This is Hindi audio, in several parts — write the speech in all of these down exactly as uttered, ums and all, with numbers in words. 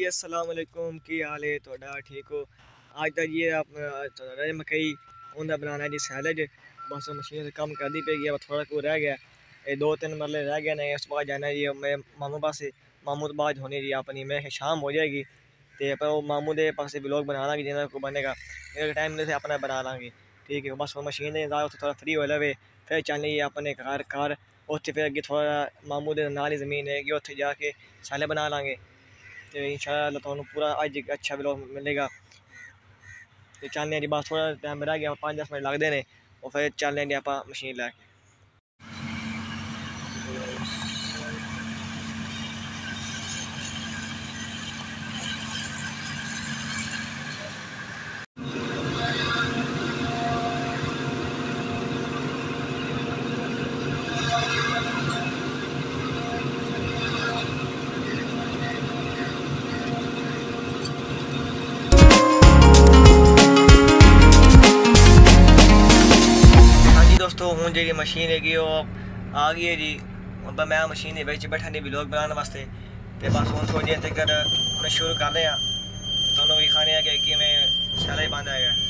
अस्सलाम वालेकुम, की हाल है थोड़ा ठीक हो। आज तक ये आप मकई उन्हें बनाना है जी सैलड। बस मशीन से कम कर दी पे गया, थोड़ा को रह गया, ये दो तीन मरले रह गए नहीं। उस बाद जाना है जी मैं मामू पास, मामू तो बाद होनी जी अपनी मैं शाम हो जाएगी तो पर वो मामू के पास ब्लॉग बना लाँगे जिन्हें को बनेगा टाइम मिले अपना बना लाँगे। ठीक है बस वो मशीन थोड़ा फ्री हो लवे फिर चलने अपने घर घर उत्थे फिर अगे थोड़ा मामू के नाल ही जमीन है कि उत्थे जाके सैले बना लाँगे। तो इंशाअल्लाह तुहानू पूरा अज एक अच्छा ब्लॉग मिलेगा। तो चलने जी बस थोड़ा टाइम रह गया, पाँच दस मिनट लगते हैं और फिर चलने जी आप मशीन लैके। दोस्तों हूँ जी मशीन है आ गई है जी। मैं मशीन के बैठा नहीं ब्लॉग बनाने वास्ते तो बस हूँ थोड़ी देर तक मैं शुरू कर रहे हैं। दोनों भी खाने कि मैं सारा ही बंद आएगा।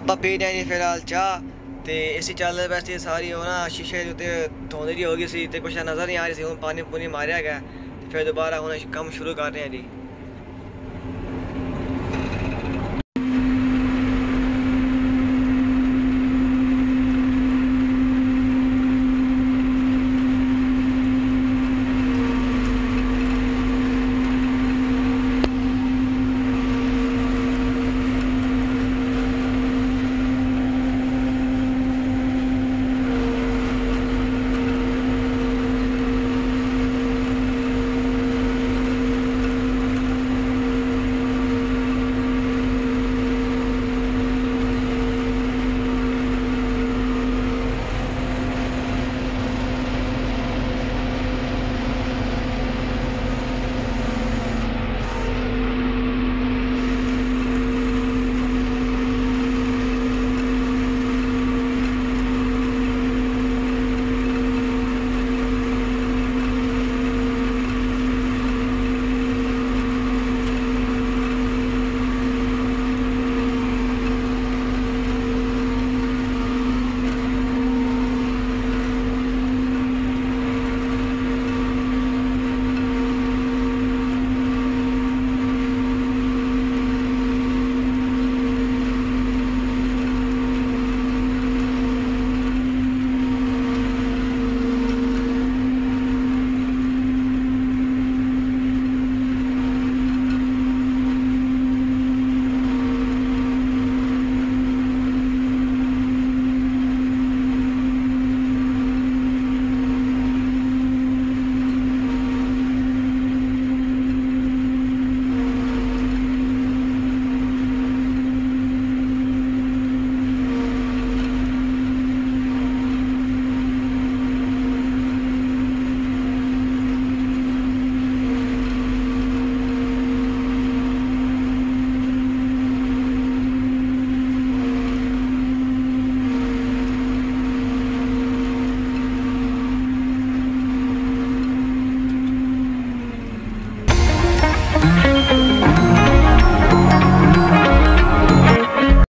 ਆਪਾਂ ਪੀ ਰਹੇ ਜੀ ਫਿਲਹਾਲ ਚਾਹ ਤੇ ਇਸੇ ਚੱਲ ਵੈਸੇ ਸਾਰੀ ਉਹ ਨਾ ਸ਼ੀਸ਼ੇ ਦੇ ਉੱਤੇ ਧੁੰਦ ਜਿਹੀ ਹੋ ਗਈ ਸੀ ਤੇ ਕੁਛ ਨਜ਼ਰ ਨਹੀਂ ਆ ਰਹੀ ਸੀ। ਹੁਣ ਪਾਣੀ ਪੂਣੀ ਮਾਰਿਆ ਗਿਆ ਤੇ ਫਿਰ ਦੁਬਾਰਾ ਹੁਣ ਕੰਮ ਸ਼ੁਰੂ ਕਰ ਰਹੇ ਹਾਂ ਜੀ।